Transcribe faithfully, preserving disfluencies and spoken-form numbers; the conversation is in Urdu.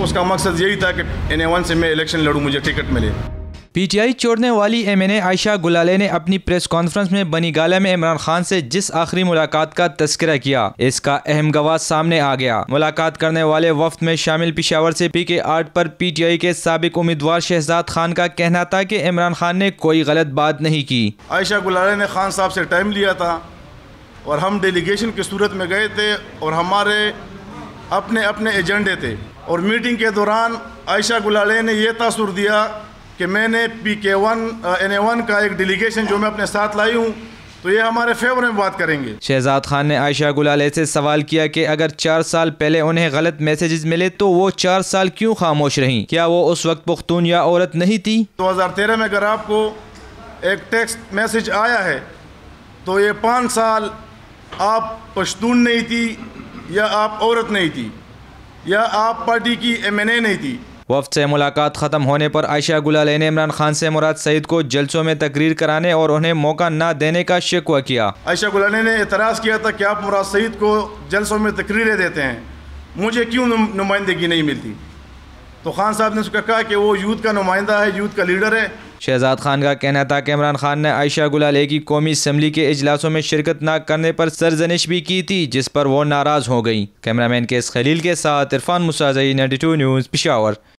اس کا مقصد یہی تھا کہ این اے ون سے میں الیکشن لڑوں، مجھے ٹکٹ ملے۔ پی ٹی آئی چھوڑنے والی ایم این اے عائشہ گلالے نے اپنی پریس کانفرنس میں بنی گالہ میں عمران خان سے جس آخری ملاقات کا تذکرہ کیا، اس کا اہم گواہ سامنے آ گیا۔ ملاقات کرنے والے وفد میں شامل پشاور سے پی کے art per P T I کے سابق امیدوار شہزاد خان کا کہنا تھا کہ عمران خان نے کوئی غلط بات نہیں کی۔ عائشہ گلالے نے خان صاحب سے ٹائم لیا تھا اور ہم ڈیلیگیشن کی صورت میں گئے تھے اور ہمارے اپنے اپنے ایجنڈے تھے، اور میٹنگ کے دوران عائشہ گلالے نے یہ تاثر دیا کہ میں نے پی کے ون این اے ون کا ایک ڈیلیگیشن جو میں اپنے ساتھ لائی ہوں تو یہ ہمارے فیور میں بات کریں گے۔ شہزاد خان نے عائشہ گلالے سے سوال کیا کہ اگر چار سال پہلے انہیں غلط میسیجز ملے تو وہ چار سال کیوں خاموش رہیں؟ کیا وہ اس وقت پختون یا عورت نہیں تھی؟ دو ہزار تیرہ میں اگر آپ کو ایک ٹیکسٹ میسیج آیا ہے تو یہ پانچ سال آپ پشتون نہیں تھی، یا آپ عورت نہیں تھی، یا آپ پارٹی کی ایم این اے نہیں تھی۔ وفد سے ملاقات ختم ہونے پر عائشہ گلالے نے عمران خان سے مراد سعید کو جلسوں میں تقریر کرانے اور انہیں موقع نہ دینے کا شکوہ کیا۔ عائشہ گلالے نے اعتراض کیا تھا کہ آپ مراد سعید کو جلسوں میں تقریریں دیتے ہیں، مجھے کیوں نمائندگی نہیں ملتی؟ تو خان صاحب نے اس کا کہا کہ وہ یوتھ کا نمائندہ ہے، یوتھ کا لیڈر ہے۔ شہزاد خان کا کہنا تھا کہ عمران خان نے عائشہ گلالے کی قومی اسمبلی کے اجلاسوں میں شرکت نہ کرنے پر سرزنش بھی کی تھی، جس پر وہ ناراض ہو گئی۔ کیمرہ مین کیس خلیل کے ساتھ عرفان مساعدی، نائنٹی ٹو نیوز، پشاور۔